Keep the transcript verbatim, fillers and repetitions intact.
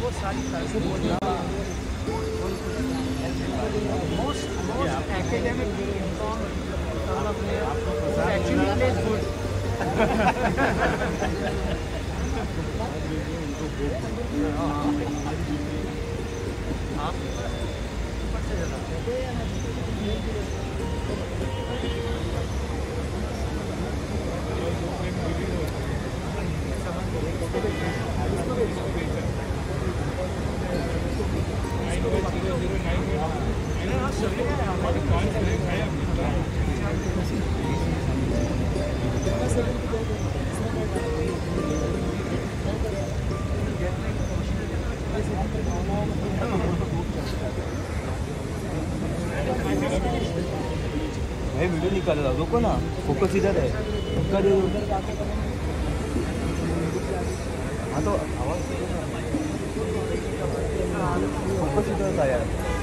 बहुत सारी तरह बोल रहा most most academic actually place good भाई वीडियो निकाल रहा रुको ना फोकस इधर है धक्का दे दो हाँ तो आवाज फोकस इधर था यार